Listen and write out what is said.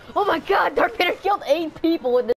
Oh my god, Darth Vader killed 8 people with this.